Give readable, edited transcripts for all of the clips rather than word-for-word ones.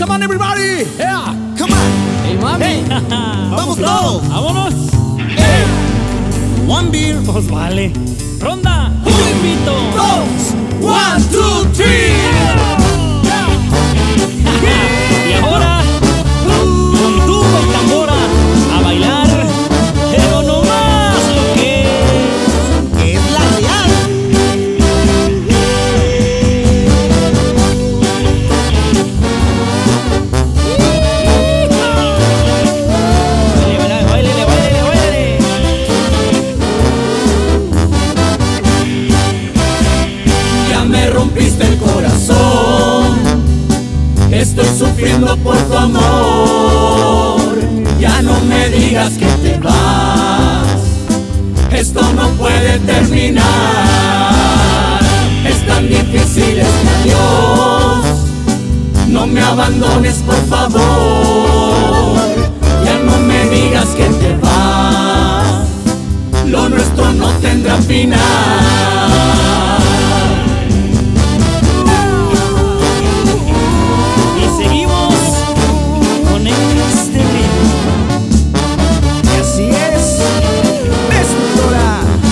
Come on, everybody. Yeah. Come on. Hey, mami. Hey. Vamos todos. Vámonos. Hey. One beer. Pues vale. Ronda. Te invito. Dos. One, two, three. Y ahora, con tuba y tambora, a bailar. Pero no más lo que Es la real. Báilele, báilele, báilele, báilele. Ya me rompiste el corazón, estoy sufriendo por tu amor. Ya no me digas que te vas, esto no puede terminar. Es tan difícil este adiós, no me abandones por favor. Ya no me digas que te vas, lo nuestro no tendrá final. Y seguimos con este ritmo. Y así es. Destructora.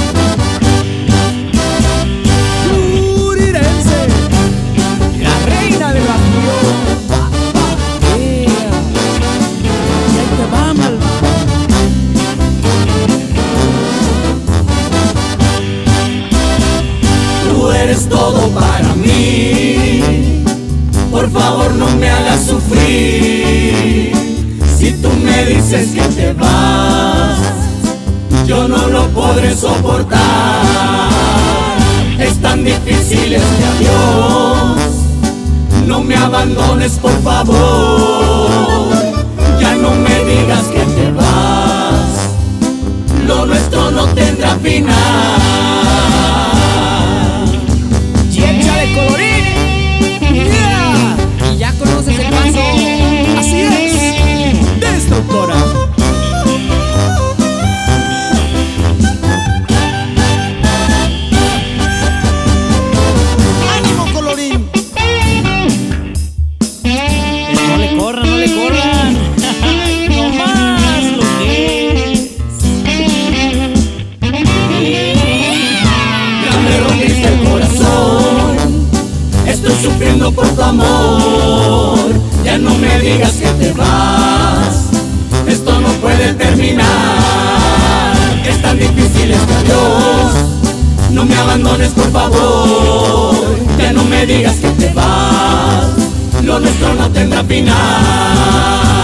Turirense. La reina del bajío. Y ahí te va, malva. Tú eres todo para mí, por favor no me hagas sufrir. Si tú me dices que te vas, yo no lo podré soportar. Es tan difícil este adiós, no me abandones por favor. Ya no me digas que te vas, lo nuestro no tendrá final. Y échale colorín. Yeah. Y ya conoces el paso. Así es. Destructora. ¡Ánimo, colorín! No le corran, no le corran. No más lo que Ya me rompiste el corazón, estoy sufriendo por tu amor. Ya no me digas que te vas, esto no puede terminar. Es tan difícil este adiós, no me abandones por favor. Ya no me digas que te vas, lo nuestro no tendrá final.